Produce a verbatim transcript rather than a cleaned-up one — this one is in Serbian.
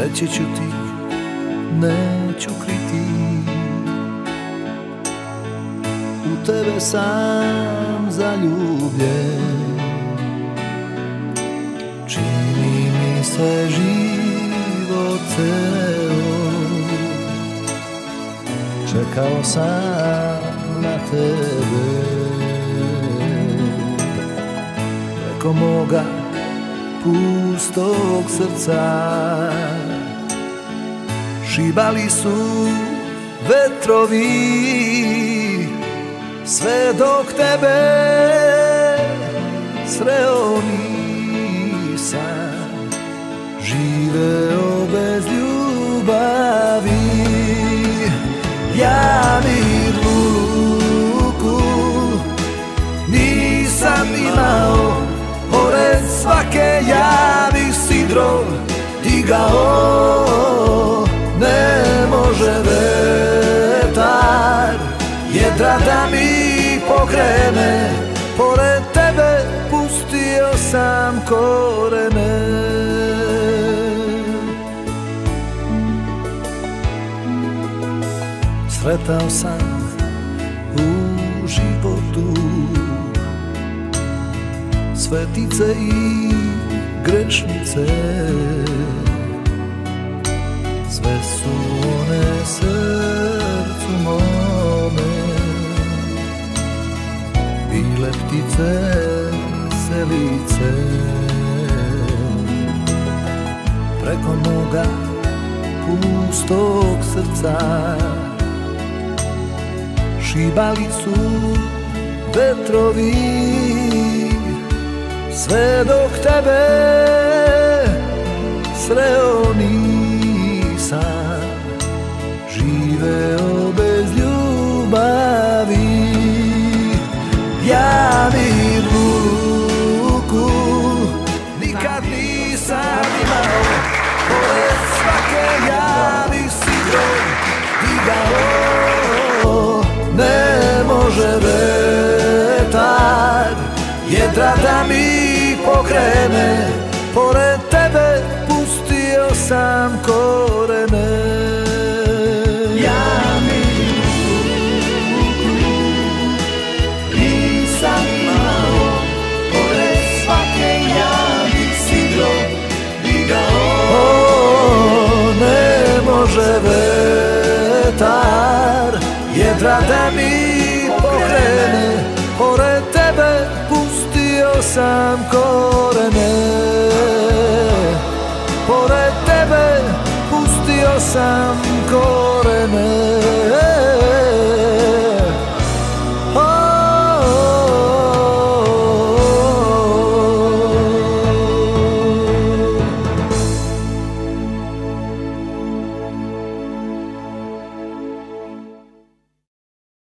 reći ću ti, neću kriti. U tebe sam zaljubljen, čini mi se život ceo. Čekao sam na tebe, preko moga pustog srca šibali su vetrovi, sve dok tebe sreo nisam, živeo bez ljubavi. Ja ni ruku nisam imao, pored svake ja bi sidro digao. Ne može vetar jedra da mi pokrene, pored tebe pustio sam korene. Sretao sam u životu svetice i grešnice, sve su one srcu mome bile ptice selice. Preko moga pustog srca šibali su vetrovi, sve dok tebe sreo nisam, živeo bez ljubavi. Ja ni ruku nikad nisam imao, pored svake ja bi sidro digao. Ne može vetar jedra da mi pokrene, pored tebe pustio sam korene. Ja ni ruku nisam imao, pored svake ja bi sidro digao. Ne može vetar jedra da mi pokrene, pored tebe pustio sam korene, pored tebe pustio sam